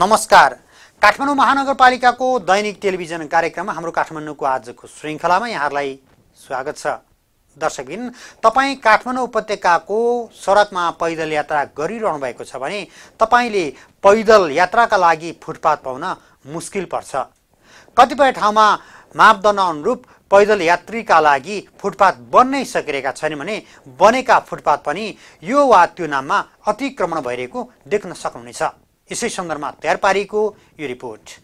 नमस्कार। काठमाडौँ महानगरपालिकाको दैनिक टेलिभिजन कार्यक्रम हाम्रो काठमाडौँको आजको श्रृङ्खलामा यहाँहरूलाई स्वागत छ। दर्शकबिन, तपाईँ काठमाडौँ उपत्यकाको सडकमा पैदल यात्रा गरिरहनु भएको छ भने तपाईँले पैदल यात्राका लागि फुटपाथ पाउन मुस्किल पर्छ। कतिपय ठाउँमा मापदण्ड अनुरूप पैदल यात्रीका लागि फुटपाथ बन्नै सकिरहेका छैन भने बनेका फुटपाथ पनि यो वा त्यो नाममा अतिक्रमण भइरहेको देख्न सक्नुहुनेछ। यसै सन्दर्भमा तयार पारिएको यो रिपोर्ट।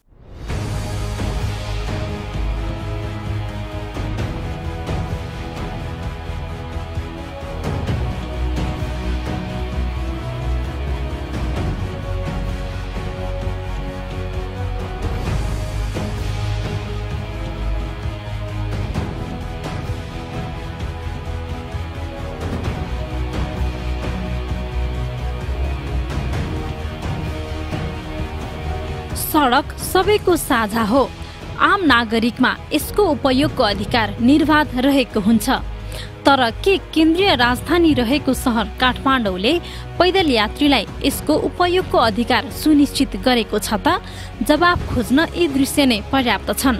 सडक सबैको साझा हो। आम नागरिकमा यसको उपयोगको अधिकार निर्वाध रहेको हुन्छ। तर के केन्द्रीय राजधानी रहेको सहर काठमाडौँले पैदल यात्रीलाई यसको उपयोगको अधिकार सुनिश्चित गरेको छ त? जवाब खोज्न यी दृश्य नै पर्याप्त छन्।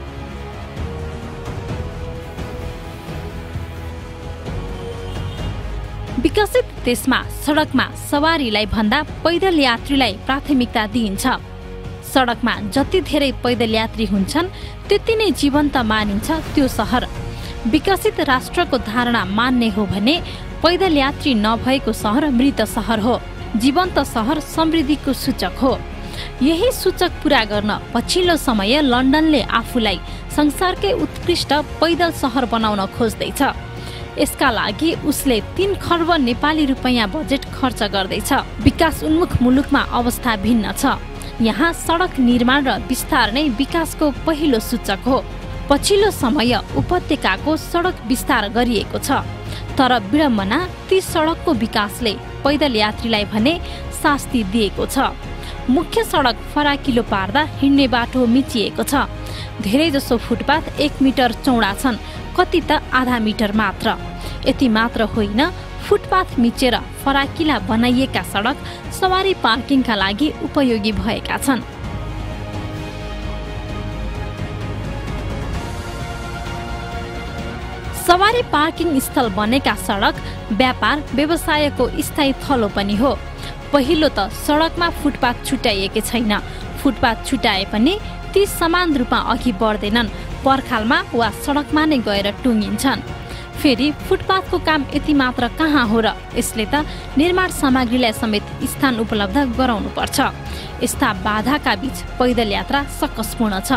विकसित देशमा सडकमा सवारीलाई भन्दा पैदल यात्रीलाई प्राथमिकता दिइन्छ। सडकमा जति धेरै पैदल यात्री हुन्छन् त्यति नै जीवन्त मानिन्छ त्यो सहर। विकसित राष्ट्रको धारणा मान्ने हो भने पैदल यात्री नभएको सहर मृत सहर हो। जीवन्त सहर समृद्धिको सूचक हो। यही सूचक पूरा गर्न पछिल्लो समय लन्डनले आफूलाई संसारकै उत्कृष्ट पैदल सहर बनाउन खोज्दैछ। यसका लागि उसले 3 खर्ब नेपाली रुपैयाँ बजेट खर्च गर्दैछ। विकास उन्मुख मुलुकमा अवस्था भिन्न छ। यहाँ सडक निर्माण र विस्तार नै विकासको पहिलो सूचक हो। पछिल्लो समय उपत्यकाको सडक विस्तार गरिएको छ। तर विडम्बना ती सडकको विकासले पैदल यात्रीलाई भने शास्ति दिएको छ। मुख्य सडक फराकिलो पार्दा हिँड्ने बाटो मिचिएको छ। धेरैजसो फुटपाथ 1 मिटर चौडा छन्, कति त आधा मिटर मात्र। यति मात्र होइन, फुटपाथ मिचेर फराकिला बनाइएका सडक सवारी पार्किङका लागि उपयोगी भएका छन्। सवारी पार्किङ स्थल बनेका सडक व्यापार व्यवसायको स्थायी थलो पनि हो। पहिलो त सडकमा फुटपाथ छुट्याइएकै छैन। फुटपाथ छुट्याए पनि ती समान रूपमा अघि बढ्दैनन्, पर्खालमा वा सडकमा नै गएर टुङ्गिन्छन्। फेरि फुटपाथको काम यति मात्र कहाँ हो र? यसले त निर्माण सामग्रीलाई समेत स्थान उपलब्ध गराउनु पर्छ। यस्ता बाधाका बीच पैदल यात्रा सकसपूर्ण छ।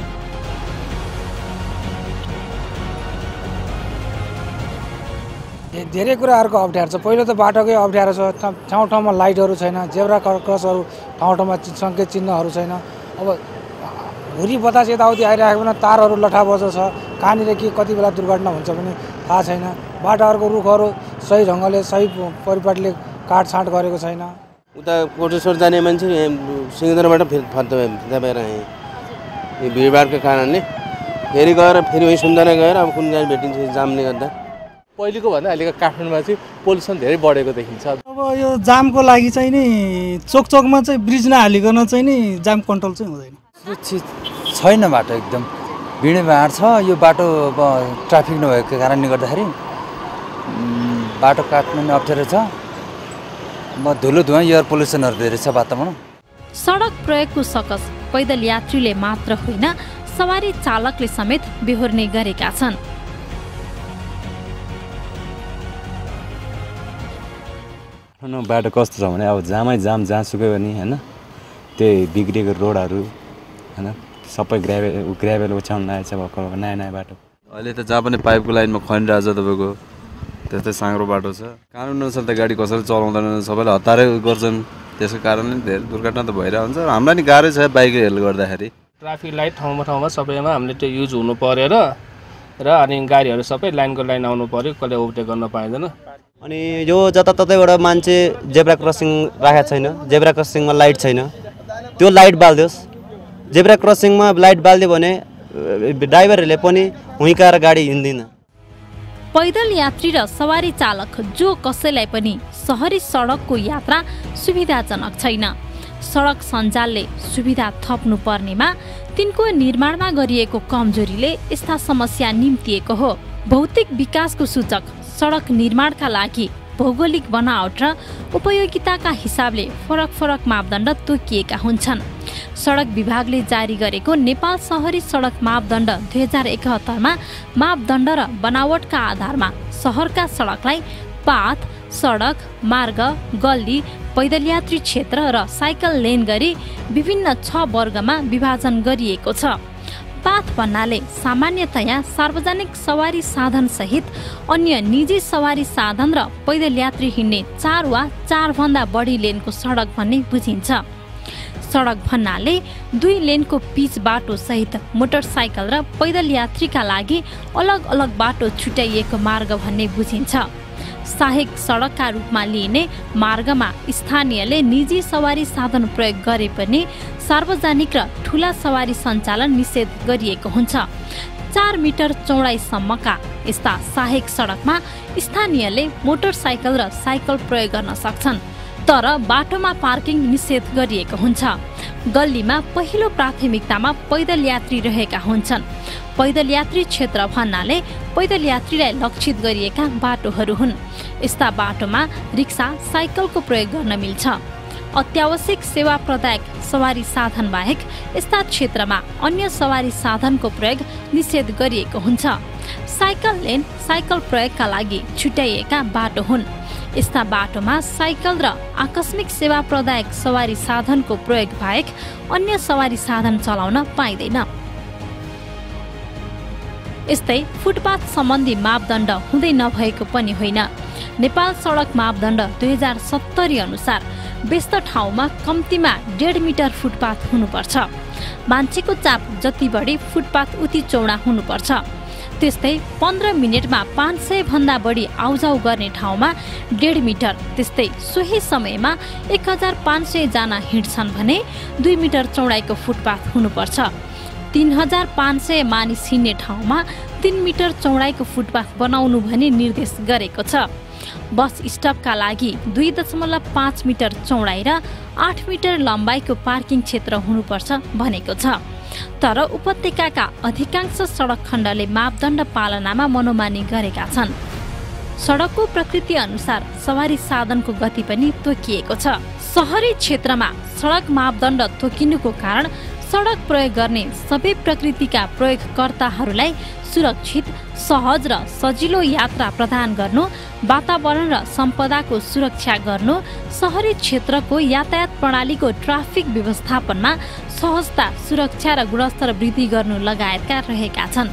धेरै कुराहरूको अप्ठ्यारो छ। पहिलो त बाटोकै अप्ठ्यारो छ। ठाउँ ठाउँमा लाइटहरू छैन, जेब्रा क्रसहरू ठाउँ ठाउँमा सङ्केत चिन्हहरू छैन। अब हुरी बतास यताउति आइरहेको बेला तारहरू लठाबजो छ। कहाँनिर के कति बेला दुर्घटना हुन्छ भने थाहा छैन। बाटाहरूको रुखहरू सही ढङ्गले सही परिपाटीले काटछाँट गरेको छैन। उता कोटेश्वर जाने मान्छे सिंहदरबाट फेरि फर्दा भएर आएँ। यो भिडभाडको कारणले फेरि गएर फेरि वहीँ सुन्दर गएर अब कुन गाडी भेटिन्छ जामले गर्दा। पहिलेको भन्दा अहिलेको काठमाडौँमा चाहिँ पोल्युसन धेरै बढेको देखिन्छ। अब यो जामको लागि चाहिँ नि चोक चोकमा चाहिँ ब्रिज नहालिकन चाहिँ नि जाम कन्ट्रोल चाहिँ हुँदैन। सुरक्षित छैन बाटो, एकदम भिडभाड छ। यो बाटो अब ट्राफिक नभएको कारणले गर्दाखेरि बाटो काट्नु नि अप्ठ्यारो छ। धुलो धुवा एयर पोल्युसनहरू धेरै छ वातावरण। सडक प्रयोगको सकस पैदल यात्रीले मात्र होइन, सवारी चालकले समेत बेहोर्ने गरेका छन्। बाटो कस्तो छ भने अब जामै जाम जहाँसुकै पनि होइन, त्यही बिग्रेको रोडहरू होइन, सबै ग्राभेल ओछ्याउनु लागेको छ भर्खर नयाँ नयाँ बाटो। अहिले त जहाँ पनि पाइपको लाइनमा खनिरहेको छ तपाईँको, त्यस्तै साँग्रो बाटो छ। कानुन अनुसार त गाडी कसैले चलाउँदैन, सबैले हतारै गर्छन्। त्यसको कारणले धेरै दुर्घटना त भइरहेको हुन्छ। हामीलाई नि गाह्रै छ बाइकहरूले गर्दाखेरि। ट्राफिक लाइट ठाउँमा ठाउँमा सबैमा हामीले त्यो युज हुनु पऱ्यो र अनि गाडीहरू सबै लाइनको लाइन आउनु पऱ्यो, कसले ओभरटेक गर्न पाइँदैन। अनि यो जताततैबाट मान्छे जेब्रा क्रसिङ राखेको छैन, जेब्रा क्रसिङमा लाइट छैन, त्यो लाइट बालिदियोस्। जेब्रा क्रसिङमा लाइट बालिदियो भने ड्राइभरहरूले पनि हुँकाएर गाडी हिँड्दैन। पैदल यात्री र सवारी चालक जो कसैलाई पनि सहरी सडकको यात्रा सुविधाजनक छैन। सडक सञ्जालले सुविधा थप्नु पर्नेमा तिनको निर्माणमा गरिएको कमजोरीले यस्ता समस्या निम्तिएको हो। भौतिक विकासको सूचक सडक निर्माणका लागि भौगोलिक बनावट र उपयोगिताका हिसाबले फरक फरक मापदण्ड तोकिएका हुन्छन्। सडक विभागले जारी गरेको नेपाल शहरी सडक मापदण्ड 2071 मा मापदण्ड र बनावटका आधारमा सहरका सडकलाई पाथ, सडक, मार्ग, गल्ली, पैदल यात्री क्षेत्र र साइकल लेन गरी विभिन्न 6 वर्गमा विभाजन गरिएको छ। पाथ भन्नाले सामान्यतया सार्वजनिक सवारी साधन सहित अन्य निजी सवारी साधन र पैदल यात्री हिँड्ने 4 वा 4 भन्दा बढी लेनको सडक भन्ने बुझिन्छ। सडक भन्नाले 2 लेनको पिच बाटो सहित मोटरसाइकल र पैदल यात्रीका लागि अलग अलग बाटो छुट्याइएको मार्ग भन्ने बुझिन्छ। सहायक सडकका रूपमा लिइने मार्गमा स्थानीयले निजी सवारी साधन प्रयोग गरे पनि सार्वजनिक र ठूला सवारी सञ्चालन निषेध गरिएको हुन्छ। 4 मिटर चौडाइसम्मका यस्ता सहायक सडकमा स्थानीयले मोटरसाइकल र साइकल प्रयोग गर्न सक्छन्, तर बाटोमा पार्किङ निषेध गरिएको हुन्छ। गल्लीमा पहिलो प्राथमिकतामा पैदल यात्री रहेका हुन्छन्। पैदल यात्री क्षेत्र भन्नाले पैदल यात्रीलाई लक्षित गरिएका बाटोहरू हुन्। यस्ता बाटोमा रिक्सा, साइकलको प्रयोग गर्न मिल्छ। अत्यावश्यक सेवा प्रदायक सवारी साधन बाहेक यस्ता क्षेत्रमा अन्य सवारी साधनको प्रयोग निषेध गरिएको हुन्छ। साइकल लेन साइकल प्रयोगका लागि छुट्याइएका बाटो हुन्। यस्ता बाटोमा साइकल र आकस्मिक सेवा प्रदायक सवारी साधनको प्रयोग बाहेक अन्य सवारी साधन चलाउन पाइँदैन। यस्तै फुटपाथ सम्बन्धी मापदण्ड हुँदै नभएको पनि होइन। नेपाल सडक मापदण्ड 2070 अनुसार व्यस्त ठाउँमा कम्तीमा 1.5 मिटर फुटपाथ हुनुपर्छ। मान्छेको चाप जति बढी फुटपाथ उति चौडा हुनुपर्छ। त्यस्तै 15 मिनेटमा 500 भन्दा बढी आउजाउ गर्ने ठाउँमा 1.5 मिटर, त्यस्तै सोही समयमा 1500 जना हिँड्छन् भने 2 मिटर चौडाइको फुटपाथ हुनुपर्छ। 3500 मानिस हिँड्ने ठाउँमा 3 मिटर चौडाइको फुटपाथ बनाउनु भनी निर्देश गरेको छ। बस स्टपका लागि 2.5 मिटर चौडाइ र 8 मिटर लम्बाइको पार्किङ क्षेत्र हुनुपर्छ भनेको छ। तर उपत्यकाका अधिकांश सडक खण्डले मापदण्ड पालनामा मनोमानी गरेका छन्। सडकको प्रकृति अनुसार सवारी साधनको गति पनि तोकिएको छ। सहरी क्षेत्रमा सडक मापदण्ड तोकिनुको कारण सडक प्रयोग गर्ने सबै प्रकृतिका प्रयोगकर्ताहरूलाई सुरक्षित, सहज र सजिलो यात्रा प्रदान गर्नु, वातावरण र सम्पदाको सुरक्षा गर्नु, सहरी क्षेत्रको यातायात प्रणालीको ट्राफिक व्यवस्थापनमा सहजता, सुरक्षा र गुणस्तर वृद्धि गर्नु लगायतका रहेका छन्।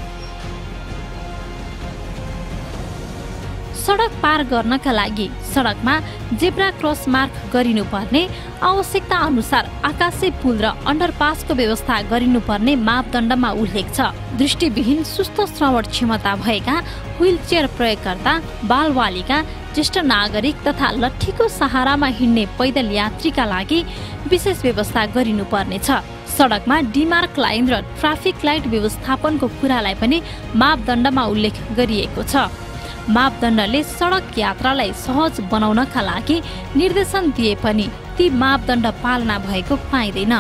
सडक पार गर्नका लागि सडकमा जेब्रा क्रस मार्क गरिनुपर्ने, आवश्यकता अनुसार आकाशे पुल र अन्डरपासको व्यवस्था गरिनुपर्ने मापदण्डमा उल्लेख छ। दृष्टिविहीन, सुस्त श्रवण क्षमता भएका, व्हीलचेयर प्रयोगकर्ता, बालबालिका, ज्येष्ठ नागरिक तथा लट्ठीको सहारामा हिँड्ने पैदल यात्रीका लागि विशेष व्यवस्था गरिनुपर्नेछ। सडकमा डिमार्क लाइन र ट्राफिक लाइट व्यवस्थापनको कुरालाई पनि मापदण्डमा उल्लेख गरिएको छ। मापदण्डले सडक यात्रालाई सहज बनाउनका लागि निर्देशन दिए पनि ती मापदण्ड पालना भएको पाइँदैन।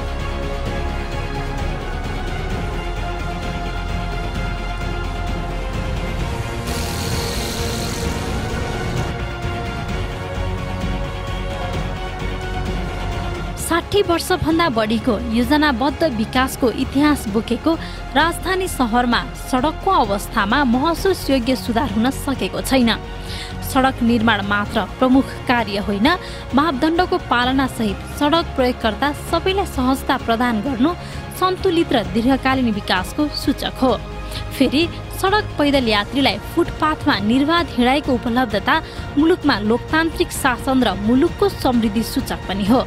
साठी वर्षभन्दा बढीको योजनाबद्ध विकासको इतिहास बोकेको राजधानी सहरमा सडकको अवस्थामा महसुस योग्य सुधार हुन सकेको छैन। सडक निर्माण मात्र प्रमुख कार्य होइन, मापदण्डको पालना सहित सडक प्रयोगकर्ता सबैलाई सहजता प्रदान गर्नु सन्तुलित र दीर्घकालीन विकासको सूचक हो। फेरि सडक पैदल यात्रीलाई फुटपाथमा निर्वाध हिँडाइको उपलब्धता मुलुकमा लोकतान्त्रिक शासन र मुलुकको समृद्धि सूचक पनि हो।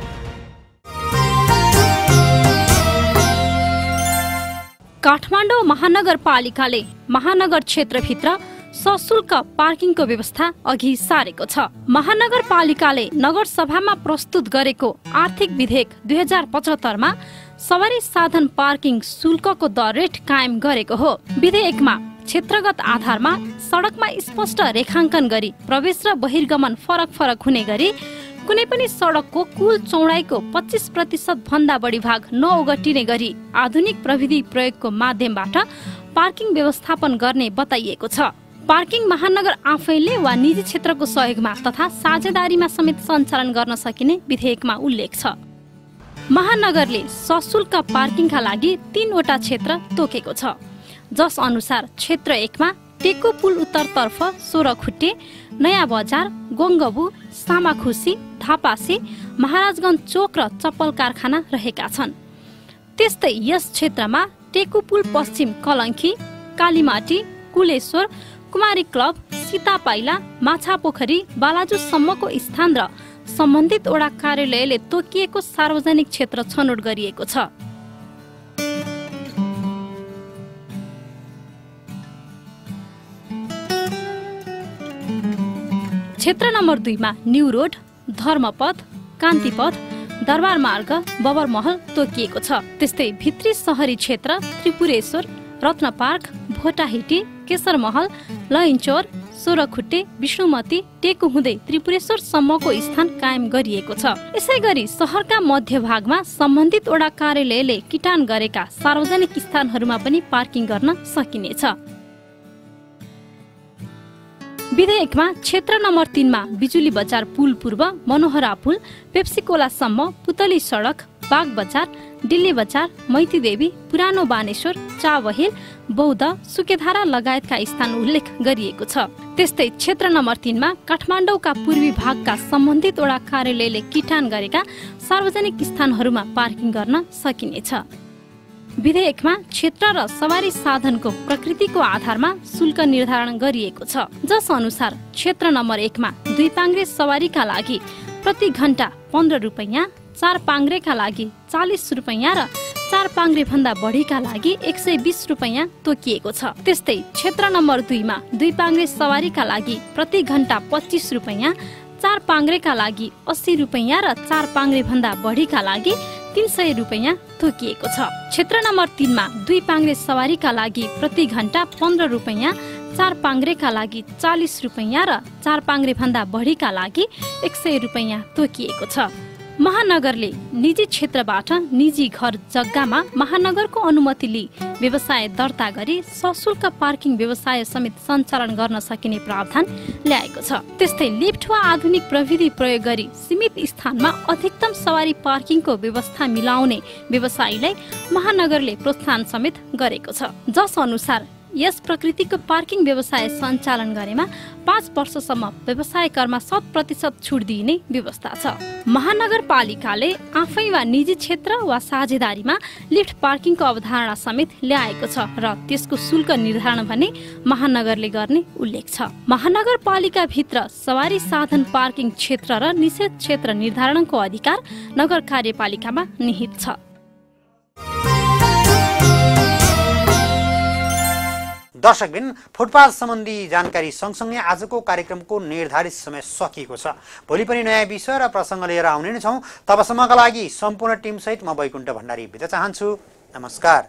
काठमाडौँ महानगरपालिकाले महानगर क्षेत्रभित्र सशुल्क पार्किङको व्यवस्था अघि सारेको छ। महानगरपालिकाले नगरसभामा प्रस्तुत गरेको आर्थिक विधेयक 2075 मा सवारी साधन पार्किङ शुल्कको दर रेट कायम गरेको हो। विधेयकमा क्षेत्रगत आधारमा सडकमा स्पष्ट रेखाङ्कन गरी प्रवेश र बहिर्गमन फरक फरक हुने गरी कुनै पनि सडकको कुल चौडाइको 25% भन्दा बढी भाग नओगटिने गरी आधुनिक प्रविधि प्रयोगको माध्यमबाट पार्किङ व्यवस्थापन गर्ने बताइएको छ। पार्किङ महानगर आफैले वा निजी क्षेत्रको सहयोगमा तथा साझेदारीमा समेत सञ्चालन गर्न सकिने विधेयकमा उल्लेख छ। महानगरले सशुल्क पार्किङका लागि 3 वटा क्षेत्र तोकेको छ, जस अनुसार क्षेत्र 1 मा टेको पुल उत्तरतर्फ 16 खुट्टे, नयाँ बजार, गोङ्गबु, सामाखुसी, थापासे, महाराजगञ्ज चोक र चप्पल कारखाना रहेका छन्। त्यस्तै यस क्षेत्रमा टेको पुल पश्चिम कलङ्की, कालीमाटी, कुलेश्वर, कुमारी क्लब, सीतापाइला, माछापोखरी, बालाजुसम्मको स्थान र सम्बन्धित वडा कार्यालयले तोकिएको सार्वजनिक क्षेत्र छनौट गरिएको छ। क्षेत्र नम्बर 2 मा न्यू रोड, धर्मपथ, कान्तिपथ, दरबार मार्ग, बबर महल तोकिएको छ। त्यस्तै भित्री सहरी क्षेत्र त्रिपुरेश्वर, रत्न पार्क, भोटाहिटी, केशर महल, लैनचौर, 16 खुट्टे, विष्णुमती, टेको हुँदै त्रिपुरेश्वर सम्मको स्थान कायम गरिएको छ। यसै गरी शहरका मध्य भागमा सम्बन्धित वडा कार्यालयले किटान गरेका सार्वजनिक स्थानहरूमा पनि पार्किङ गर्न सकिनेछ। विधेयकमा क्षेत्र नम्बर 3 मा बिजुली बजार पुल पूर्व, मनोहरा पुल, पेप्सीकोलासम्म, पुतली सडक, बाग बजार, दिल्ली बजार, मैतीदेवी, पुरानो बानेश्वर, चावहिल, बौद्ध, सुकेधारा लगायतका स्थान उल्लेख गरिएको छ। त्यस्तै क्षेत्र नम्बर 3 मा काठमाडौँका पूर्वी भागका सम्बन्धित वडा कार्यालयले किटान गरेका सार्वजनिक स्थानहरूमा पार्किङ गर्न सकिनेछ। विधेयकमा क्षेत्र र सवारी साधनको प्रकृतिको आधारमा शुल्क निर्धारण गरिएको छ, जस अनुसार क्षेत्र नम्बर 1 मा 2 पाङ्ग्रे सवारीका लागि प्रति घण्टा 15 रुपैयाँ, 4 पाङ्ग्रेका लागि 40 रुपैयाँ र 4 पाङ्ग्रे भन्दा बढीका लागि 120 रुपैयाँ तोकिएको छ। त्यस्तै क्षेत्र नम्बर 2 मा 2 पाङ्ग्रे सवारीका लागि प्रति घण्टा 25 रुपैयाँ, 4 पाङ्ग्रेका लागि 80 रुपैयाँ र 4 पाङ्ग्रे भन्दा बढीका लागि 300 रुपैयाँ तोकिएको छ। क्षेत्र नम्बर 3 मा 2 पाङ्ग्रे सवारीका लागि प्रति घण्टा 15 रुपैयाँ, 4 पाङ्ग्रेका लागि 40 रुपैयाँ र 4 पाङ्ग्रे भन्दा बढीका लागि 100 रुपैयाँ तोकिएको छ। महानगरले निजी क्षेत्रबाट निजी घर जग्गामा महानगरको अनुमति लिई व्यवसाय दर्ता गरी सशुल्क पार्किङ व्यवसाय समेत सञ्चालन गर्न सकिने प्रावधान ल्याएको छ। त्यस्तै लिफ्ट वा आधुनिक प्रविधि प्रयोग गरी सीमित स्थानमा अधिकतम सवारी पार्किङको व्यवस्था मिलाउने व्यवसायीलाई महानगरले प्रोत्साहन समेत गरेको छ, जस अनुसार यस प्रकृतिको पार्किङ व्यवसाय सञ्चालन गरेमा 5 वर्षसम्म व्यवसाय करमा 100% छुट दिइने व्यवस्था छ। महानगरपालिकाले आफै वा निजी क्षेत्र वा साझेदारीमा लिफ्ट पार्किङको अवधारणा समेत ल्याएको छ र त्यसको शुल्क निर्धारण भने महानगरले गर्ने उल्लेख छ। महानगरपालिका भित्र सवारी साधन पार्किङ क्षेत्र र निषेध क्षेत्र निर्धारणको अधिकार नगर कार्यपालिकामा निहित छ। दर्शकबिन, फुटपाथ सम्बन्धी जानकारी सँगसँगै आजको कार्यक्रमको निर्धारित समय सकिएको छ। भोलि पनि नयाँ विषय र प्रसङ्ग लिएर आउने नै छौँ। तबसम्मका लागि सम्पूर्ण टिमसहित म वैकुण्ठ भण्डारी बिदा चाहन्छु। नमस्कार।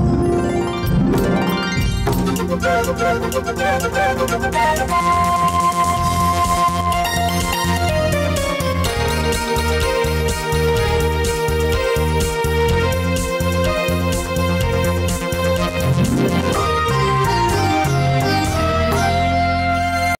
We'll be right back.